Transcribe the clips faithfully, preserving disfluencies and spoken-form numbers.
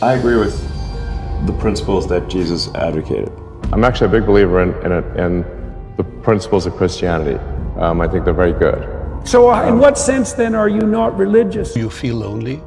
I agree with the principles that Jesus advocated. I'm actually a big believer in, in, it, in the principles of Christianity. Um, I think they're very good. So uh, in what sense then are you not religious? Do you feel lonely?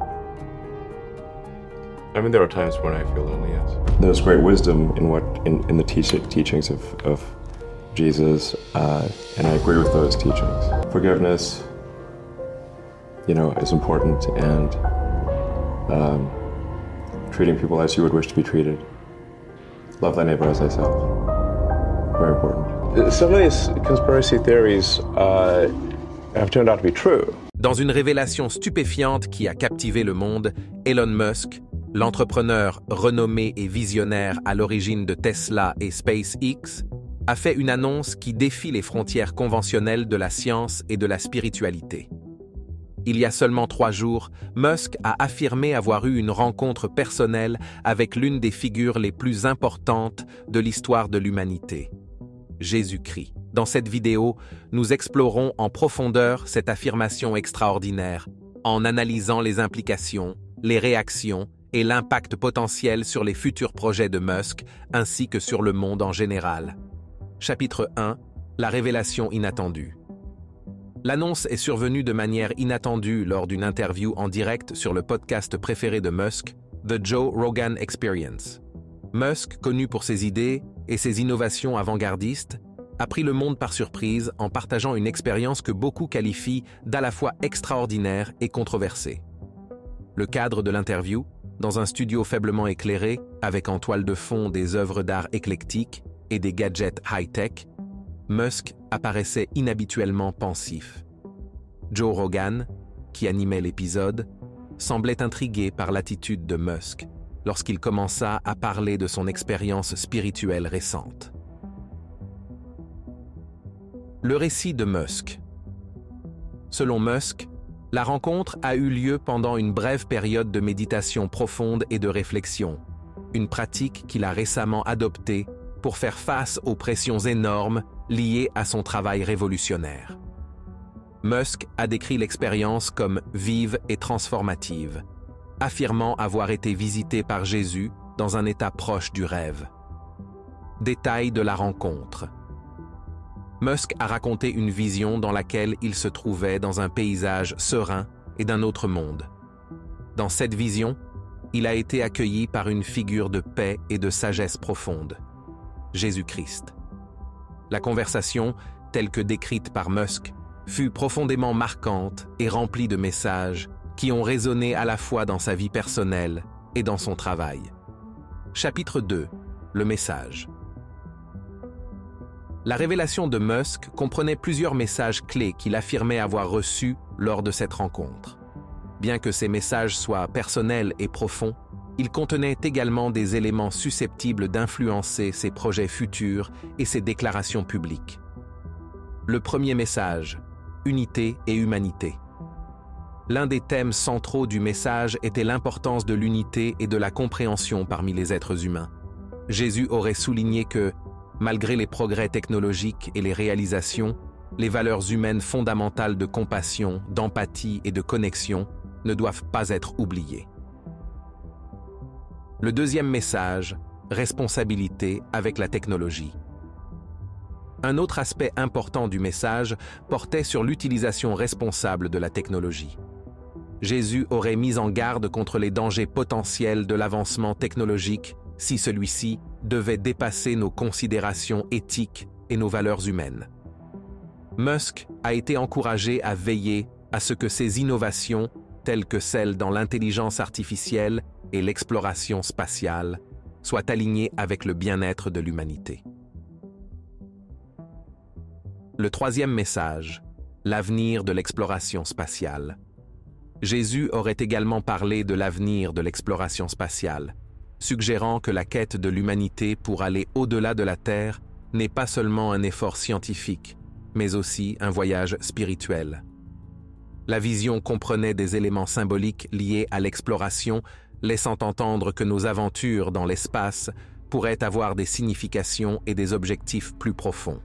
I mean, there are times when I feel lonely, yes. There's great wisdom in what in, in the teach, teachings of, of Jesus, uh, and I agree with those teachings. Forgiveness, you know, is important, and um, treating people as you would wish to be treated. Love thy neighbor as thyself. Very important. Some of these conspiracy theories uh, have turned out to be true. Dans une révélation stupéfiante qui a captivé le monde, Elon Musk, l'entrepreneur renommé et visionnaire à l'origine de Tesla et SpaceX, a fait une annonce qui défie les frontières conventionnelles de la science et de la spiritualité. Il y a seulement trois jours, Musk a affirmé avoir eu une rencontre personnelle avec l'une des figures les plus importantes de l'histoire de l'humanité, Jésus-Christ. Dans cette vidéo, nous explorons en profondeur cette affirmation extraordinaire, en analysant les implications, les réactions et l'impact potentiel sur les futurs projets de Musk, ainsi que sur le monde en général. Chapitre un. La révélation inattendue. L'annonce est survenue de manière inattendue lors d'une interview en direct sur le podcast préféré de Musk, The Joe Rogan Experience. Musk, connu pour ses idées et ses innovations avant-gardistes, a pris le monde par surprise en partageant une expérience que beaucoup qualifient d'à la fois extraordinaire et controversée. Le cadre de l'interview, dans un studio faiblement éclairé, avec en toile de fond des œuvres d'art éclectiques et des gadgets high-tech, Musk apparaissait inhabituellement pensif. Joe Rogan, qui animait l'épisode, semblait intrigué par l'attitude de Musk lorsqu'il commença à parler de son expérience spirituelle récente. Le récit de Musk. Selon Musk, la rencontre a eu lieu pendant une brève période de méditation profonde et de réflexion, une pratique qu'il a récemment adoptée pour faire face aux pressions énormes liées à son travail révolutionnaire. Musk a décrit l'expérience comme vive et transformative, affirmant avoir été visité par Jésus dans un état proche du rêve. Détail de la rencontre. Musk a raconté une vision dans laquelle il se trouvait dans un paysage serein et d'un autre monde. Dans cette vision, il a été accueilli par une figure de paix et de sagesse profonde, Jésus-Christ. La conversation, telle que décrite par Musk, fut profondément marquante et remplie de messages qui ont résonné à la fois dans sa vie personnelle et dans son travail. Chapitre deux. Le message. La révélation de Musk comprenait plusieurs messages clés qu'il affirmait avoir reçus lors de cette rencontre. Bien que ces messages soient personnels et profonds, ils contenaient également des éléments susceptibles d'influencer ses projets futurs et ses déclarations publiques. Le premier message, unité et humanité. L'un des thèmes centraux du message était l'importance de l'unité et de la compréhension parmi les êtres humains. Jésus aurait souligné que, malgré les progrès technologiques et les réalisations, les valeurs humaines fondamentales de compassion, d'empathie et de connexion ne doivent pas être oubliées. Le deuxième message, responsabilité avec la technologie. Un autre aspect important du message portait sur l'utilisation responsable de la technologie. Jésus aurait mis en garde contre les dangers potentiels de l'avancement technologique si celui-ci devait dépasser nos considérations éthiques et nos valeurs humaines. Musk a été encouragé à veiller à ce que ces innovations, telles que celles dans l'intelligence artificielle et l'exploration spatiale, soient alignées avec le bien-être de l'humanité. Le troisième message, l'avenir de l'exploration spatiale. Jésus aurait également parlé de l'avenir de l'exploration spatiale, suggérant que la quête de l'humanité pour aller au-delà de la Terre n'est pas seulement un effort scientifique, mais aussi un voyage spirituel. La vision comprenait des éléments symboliques liés à l'exploration, laissant entendre que nos aventures dans l'espace pourraient avoir des significations et des objectifs plus profonds.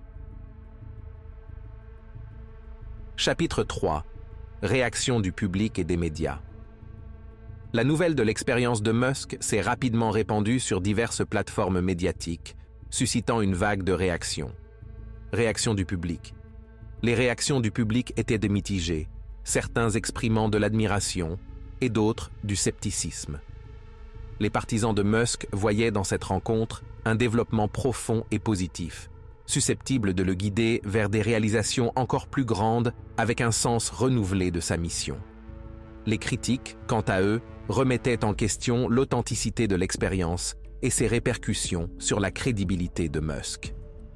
Chapitre trois. Réaction du public et des médias. La nouvelle de l'expérience de Musk s'est rapidement répandue sur diverses plateformes médiatiques, suscitant une vague de réactions. Réactions du public. Les réactions du public étaient mitigées, certains exprimant de l'admiration et d'autres du scepticisme. Les partisans de Musk voyaient dans cette rencontre un développement profond et positif, susceptible de le guider vers des réalisations encore plus grandes avec un sens renouvelé de sa mission. Les critiques, quant à eux, remettaient en question l'authenticité de l'expérience et ses répercussions sur la crédibilité de Musk.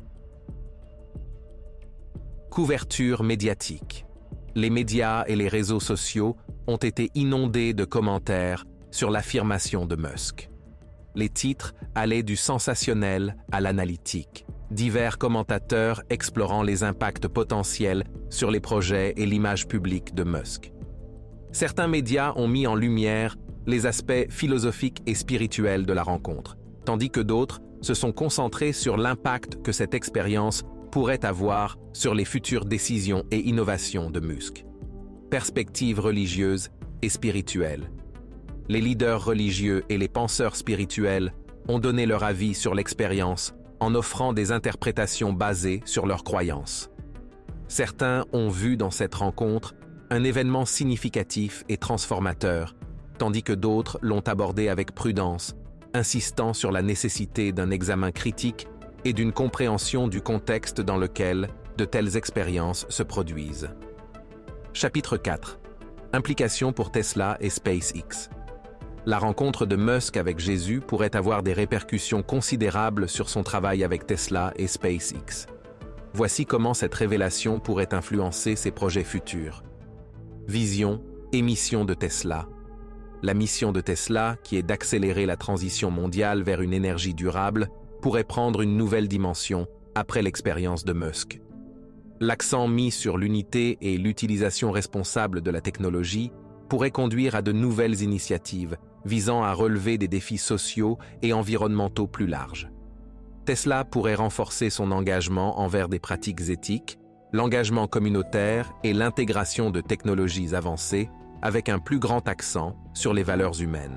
Couverture médiatique. Les médias et les réseaux sociaux ont été inondés de commentaires sur l'affirmation de Musk. Les titres allaient du sensationnel à l'analytique, divers commentateurs explorant les impacts potentiels sur les projets et l'image publique de Musk. Certains médias ont mis en lumière les aspects philosophiques et spirituels de la rencontre, tandis que d'autres se sont concentrés sur l'impact que cette expérience pourrait avoir sur les futures décisions et innovations de Musk. Perspectives religieuses et spirituelles. Les leaders religieux et les penseurs spirituels ont donné leur avis sur l'expérience en offrant des interprétations basées sur leurs croyances. Certains ont vu dans cette rencontre un événement significatif et transformateur, tandis que d'autres l'ont abordé avec prudence, insistant sur la nécessité d'un examen critique et d'une compréhension du contexte dans lequel de telles expériences se produisent. Chapitre quatre. Implications pour Tesla et SpaceX. La rencontre de Musk avec Jésus pourrait avoir des répercussions considérables sur son travail avec Tesla et SpaceX. Voici comment cette révélation pourrait influencer ses projets futurs. Vision et mission de Tesla. La mission de Tesla, qui est d'accélérer la transition mondiale vers une énergie durable, pourrait prendre une nouvelle dimension après l'expérience de Musk. L'accent mis sur l'unité et l'utilisation responsable de la technologie pourrait conduire à de nouvelles initiatives visant à relever des défis sociaux et environnementaux plus larges. Tesla pourrait renforcer son engagement envers des pratiques éthiques, l'engagement communautaire et l'intégration de technologies avancées avec un plus grand accent sur les valeurs humaines.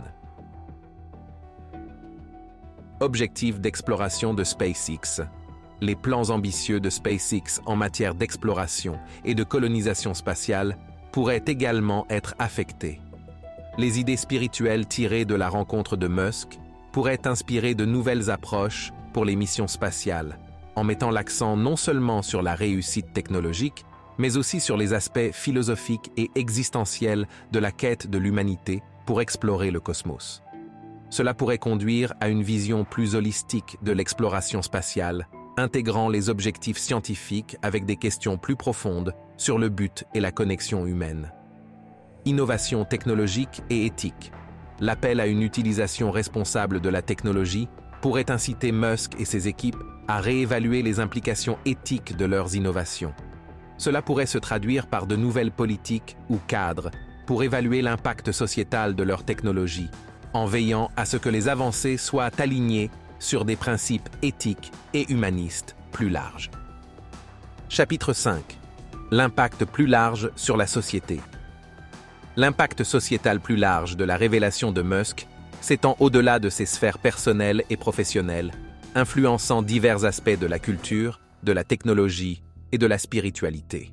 Objectif d'exploration de SpaceX. Les plans ambitieux de SpaceX en matière d'exploration et de colonisation spatiale pourraient également être affectés. Les idées spirituelles tirées de la rencontre de Musk pourraient inspirer de nouvelles approches pour les missions spatiales, en mettant l'accent non seulement sur la réussite technologique, mais aussi sur les aspects philosophiques et existentiels de la quête de l'humanité pour explorer le cosmos. Cela pourrait conduire à une vision plus holistique de l'exploration spatiale, intégrant les objectifs scientifiques avec des questions plus profondes sur le but et la connexion humaine. Innovation technologique et éthique. L'appel à une utilisation responsable de la technologie pourrait inciter Musk et ses équipes à réévaluer les implications éthiques de leurs innovations. Cela pourrait se traduire par de nouvelles politiques ou cadres pour évaluer l'impact sociétal de leur technologie, en veillant à ce que les avancées soient alignées sur des principes éthiques et humanistes plus larges. Chapitre cinq. L'impact plus large sur la société. L'impact sociétal plus large de la révélation de Musk s'étend au-delà de ses sphères personnelles et professionnelles, influençant divers aspects de la culture, de la technologie et de la spiritualité.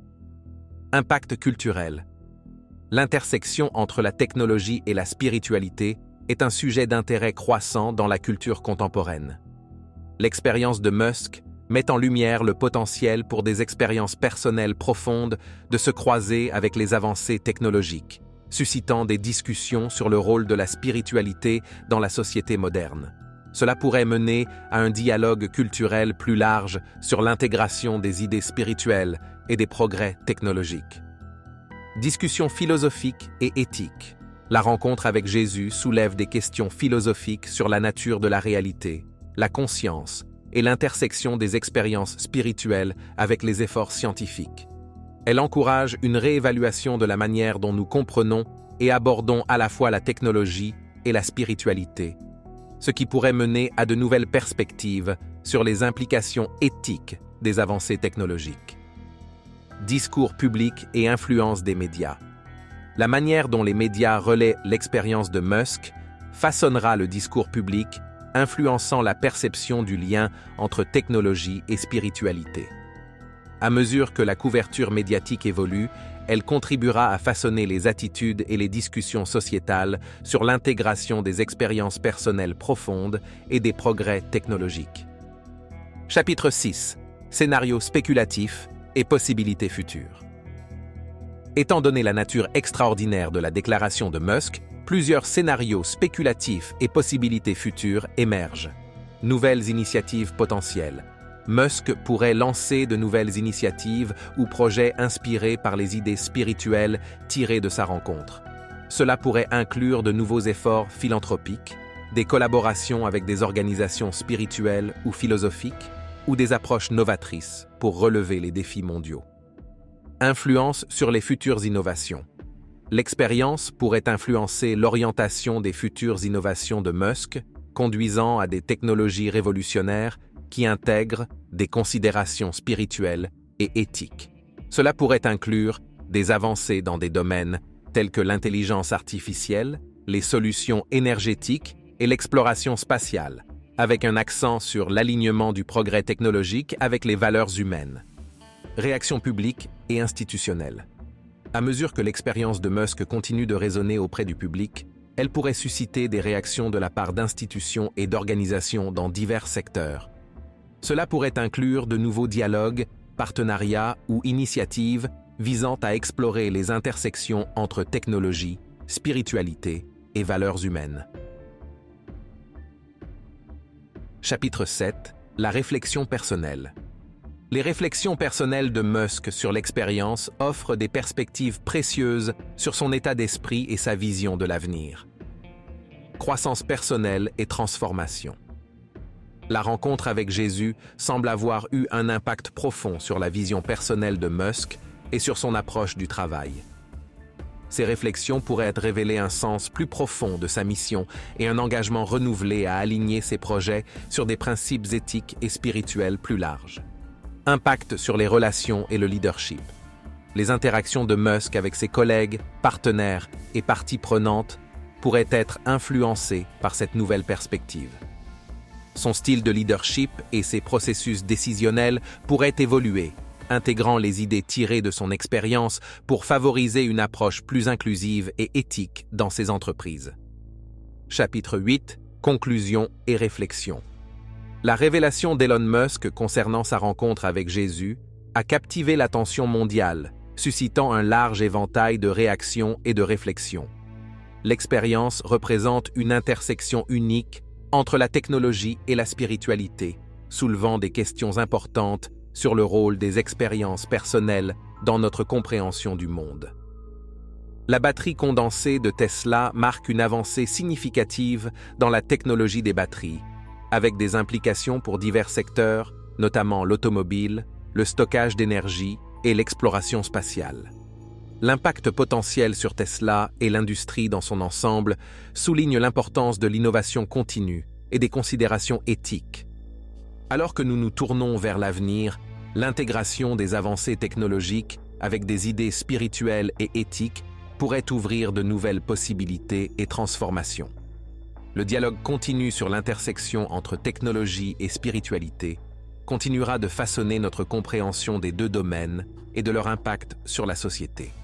Impact culturel. L'intersection entre la technologie et la spiritualité est un sujet d'intérêt croissant dans la culture contemporaine. L'expérience de Musk met en lumière le potentiel pour des expériences personnelles profondes de se croiser avec les avancées technologiques, suscitant des discussions sur le rôle de la spiritualité dans la société moderne. Cela pourrait mener à un dialogue culturel plus large sur l'intégration des idées spirituelles et des progrès technologiques. Discussions philosophiques et éthiques. La rencontre avec Jésus soulève des questions philosophiques sur la nature de la réalité, la conscience et l'intersection des expériences spirituelles avec les efforts scientifiques. Elle encourage une réévaluation de la manière dont nous comprenons et abordons à la fois la technologie et la spiritualité, ce qui pourrait mener à de nouvelles perspectives sur les implications éthiques des avancées technologiques. Discours public et influence des médias. la manière dont les médias relaient l'expérience de Musk façonnera le discours public, influençant la perception du lien entre technologie et spiritualité. À mesure que la couverture médiatique évolue, elle contribuera à façonner les attitudes et les discussions sociétales sur l'intégration des expériences personnelles profondes et des progrès technologiques. Chapitre six. Scénarios spéculatifs et possibilités futures. Étant donné la nature extraordinaire de la déclaration de Musk, plusieurs scénarios spéculatifs et possibilités futures émergent. Nouvelles initiatives potentielles. Musk pourrait lancer de nouvelles initiatives ou projets inspirés par les idées spirituelles tirées de sa rencontre. Cela pourrait inclure de nouveaux efforts philanthropiques, des collaborations avec des organisations spirituelles ou philosophiques, ou des approches novatrices pour relever les défis mondiaux. Influence sur les futures innovations. L'expérience pourrait influencer l'orientation des futures innovations de Musk, conduisant à des technologies révolutionnaires qui intègrent des considérations spirituelles et éthiques. Cela pourrait inclure des avancées dans des domaines tels que l'intelligence artificielle, les solutions énergétiques et l'exploration spatiale, avec un accent sur l'alignement du progrès technologique avec les valeurs humaines. Réaction publique et institutionnelle. À mesure que l'expérience de Musk continue de résonner auprès du public, elle pourrait susciter des réactions de la part d'institutions et d'organisations dans divers secteurs. Cela pourrait inclure de nouveaux dialogues, partenariats ou initiatives visant à explorer les intersections entre technologie, spiritualité et valeurs humaines. Chapitre sept. La réflexion personnelle. Les réflexions personnelles de Musk sur l'expérience offrent des perspectives précieuses sur son état d'esprit et sa vision de l'avenir. Croissance personnelle et transformation. La rencontre avec Jésus semble avoir eu un impact profond sur la vision personnelle de Musk et sur son approche du travail. Ces réflexions pourraient révéler un sens plus profond de sa mission et un engagement renouvelé à aligner ses projets sur des principes éthiques et spirituels plus larges. Impact sur les relations et le leadership. Les interactions de Musk avec ses collègues, partenaires et parties prenantes pourraient être influencées par cette nouvelle perspective. Son style de leadership et ses processus décisionnels pourraient évoluer, intégrant les idées tirées de son expérience pour favoriser une approche plus inclusive et éthique dans ses entreprises. Chapitre huit. Conclusion et réflexion. La révélation d'Elon Musk concernant sa rencontre avec Jésus a captivé l'attention mondiale, suscitant un large éventail de réactions et de réflexions. L'expérience représente une intersection unique entre la technologie et la spiritualité, soulevant des questions importantes sur le rôle des expériences personnelles dans notre compréhension du monde. La batterie condensée de Tesla marque une avancée significative dans la technologie des batteries, avec des implications pour divers secteurs, notamment l'automobile, le stockage d'énergie et l'exploration spatiale. L'impact potentiel sur Tesla et l'industrie dans son ensemble souligne l'importance de l'innovation continue et des considérations éthiques. Alors que nous nous tournons vers l'avenir, l'intégration des avancées technologiques avec des idées spirituelles et éthiques pourrait ouvrir de nouvelles possibilités et transformations. Le dialogue continu sur l'intersection entre technologie et spiritualité continuera de façonner notre compréhension des deux domaines et de leur impact sur la société.